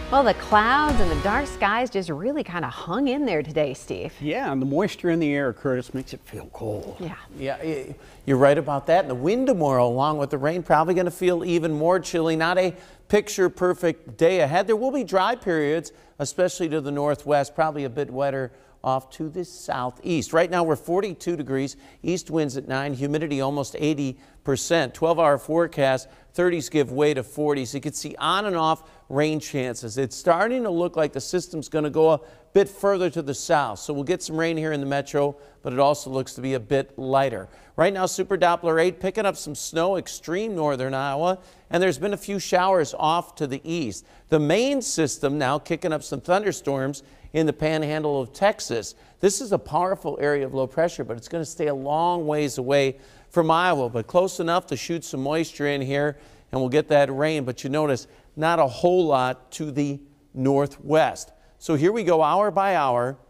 Well, the clouds and the dark skies just really kind of hung in there today, Steve. Yeah, and the moisture in the air, Curtis, makes it feel cold. Yeah, you're right about that. And the wind tomorrow, along with the rain, probably going to feel even more chilly. Not a picture-perfect day ahead. There will be dry periods, especially to the northwest, probably a bit wetter off to the southeast. Right now we're 42 degrees, east winds at 9, humidity almost 80%, 12-hour forecast, 30s give way to 40s. You can see on and off rain chances. It's starting to look like the system's going to go a bit further to the south, so we'll get some rain here in the metro, but it also looks to be a bit lighter. Right now, Super Doppler 8 picking up some snow, extreme northern Iowa, and there's been a few showers off to the east. The main system now kicking up some thunderstorms in the panhandle of Texas. This is a powerful area of low pressure, but it's going to stay a long ways away from Iowa, but close enough to shoot some moisture in here, and we'll get that rain. But you notice not a whole lot to the northwest. So here we go hour by hour.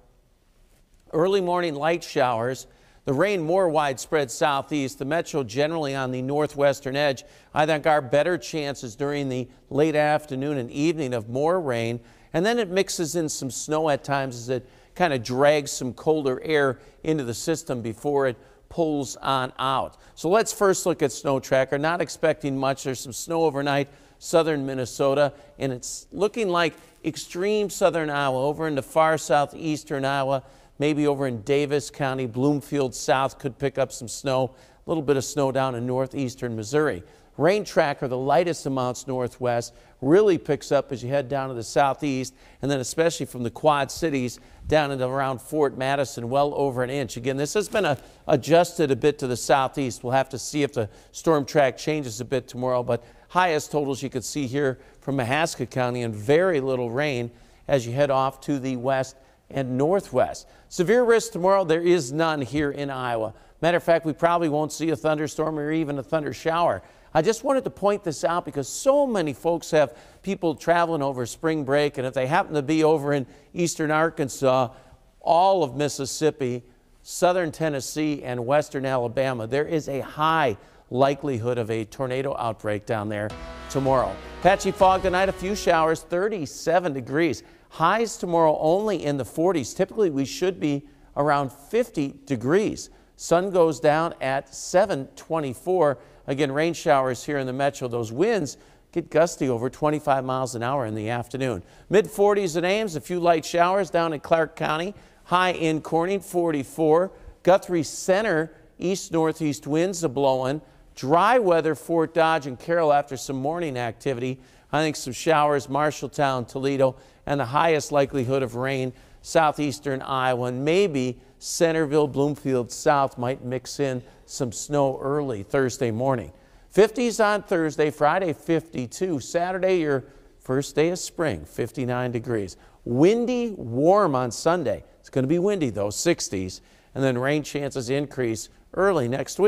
Early morning light showers. The rain more widespread southeast. The metro generally on the northwestern edge. I think our better chances during the late afternoon and evening of more rain. And then it mixes in some snow at times as it kind of drags some colder air into the system before it pulls on out. So let's first look at snow tracker. Not expecting much. There's some snow overnight, southern Minnesota, and it's looking like extreme southern Iowa over into far southeastern Iowa, maybe over in Davis County, Bloomfield South could pick up some snow, a little bit of snow down in northeastern Missouri. Rain tracker, the lightest amounts northwest, really picks up as you head down to the southeast, and then especially from the Quad Cities down into around Fort Madison, well over an inch. Again, this has been adjusted a bit to the southeast. We'll have to see if the storm track changes a bit tomorrow, but highest totals you could see here from Mahaska County, and very little rain as you head off to the west and northwest. Severe risk tomorrow, there is none here in Iowa. Matter of fact, we probably won't see a thunderstorm or even a thunder shower. I just wanted to point this out because so many folks have people traveling over spring break, and if they happen to be over in eastern Arkansas, all of Mississippi, southern Tennessee, and western Alabama, there is a high likelihood of a tornado outbreak down there tomorrow. Patchy fog tonight, a few showers, 37 degrees. Highs tomorrow only in the 40s. Typically, we should be around 50 degrees. Sun goes down at 7:24. Again, rain showers here in the metro. Those winds get gusty over 25 miles an hour in the afternoon. Mid-40s at Ames, a few light showers down in Clark County. High in Corning, 44. Guthrie Center, east-northeast winds a blowing. Dry weather, Fort Dodge and Carroll after some morning activity. I think some showers, Marshalltown, Toledo, and the highest likelihood of rain, southeastern Iowa, and maybe Centerville, Bloomfield South might mix in some snow early Thursday morning. 50s on Thursday, Friday 52, Saturday your first day of spring, 59 degrees. Windy, warm on Sunday. It's going to be windy though, 60s, and then rain chances increase early next week.